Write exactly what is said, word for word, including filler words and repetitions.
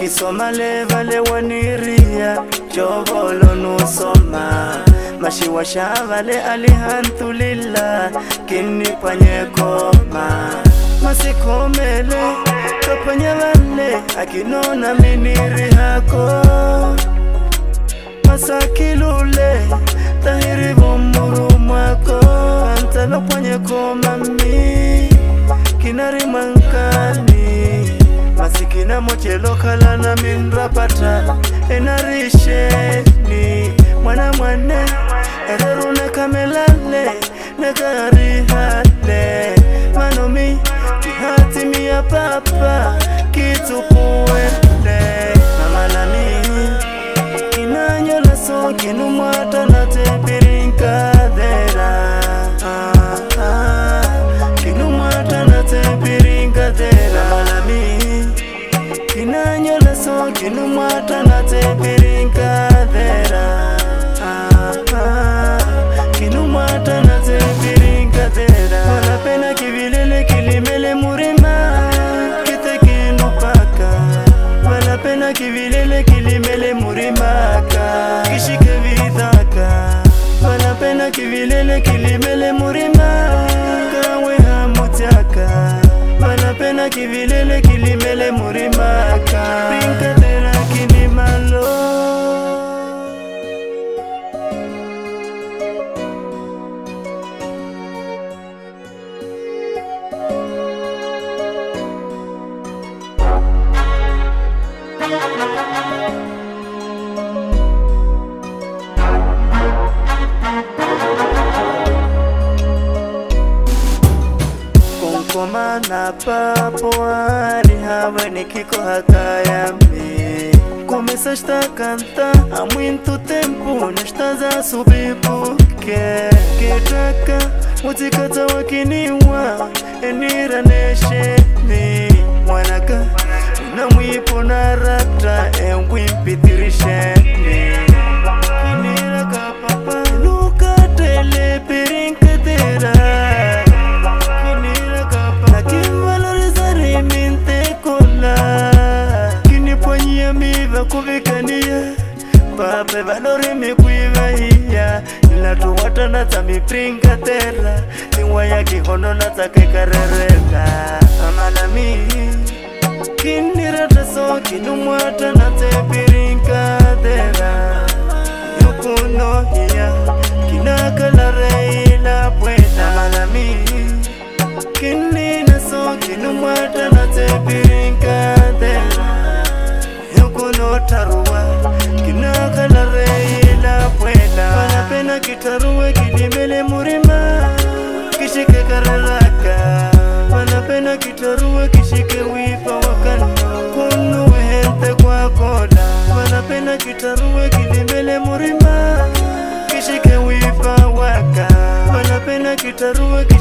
Nisomale vale waniria Jovolo nusoma Mashiwa shavale alihantulila Kini panye koma Masikomele Kapanya vale Akinona miniri hako Masakilule Tahiri vumuru mwako Antalo panye koma mi Kinari mankani Masikina mochelo kalana minrapata Enarisheni Mwana mwane Ererune kamelale Negari hale Manomi Kihati miya papa Kitupuwele Mamalami Kinanyola so kinumwata na tepirinka dera ah, ah, Kinumwata na tepirinka dera Mamalami Kinanyola so kinumwata na tepirinka dera ah, ah, Kinumwata na tepirinka dera Wanapena kivilele kilimele murima Kite kinupaka Wanapena kivilele kilimele murimaka Kishike vidaka Wanapena kivilele kilimele murima Kawe hamutiaka Wanapena kivilele kilimele murimaka Rinka tera kinimalo Koma na papo ali hawe nikiko hakayami Começa esta canta há muito tempo Nesta za subipuke Kitaka Mutika tawakiniwa Enira nesheni Mwanaka Unamwipo na rata Enwimpitirisheni Kinira kapapa Luka tele pirinkatera Kubikania Pape valori mikuiva hiya Nilatu wata nata mipringa tera Tiwa ya kihono nata kekarereta Amalami Kinirata so kinumwata nata piringa tera Yukuno hiya Kinakala reila pueta Amalami Kinina so kinumwata nata piringa tera Yukuno taruwa Kinakala reila pueta Wanapena kitaruwe kilimele murima Kishike kararaka Wanapena kitaruwe kishike wipa wakano Kunuwe hente kwa koda Wanapena kitaruwe kilimele murima Kishike wipa waka Wanapena kitaruwe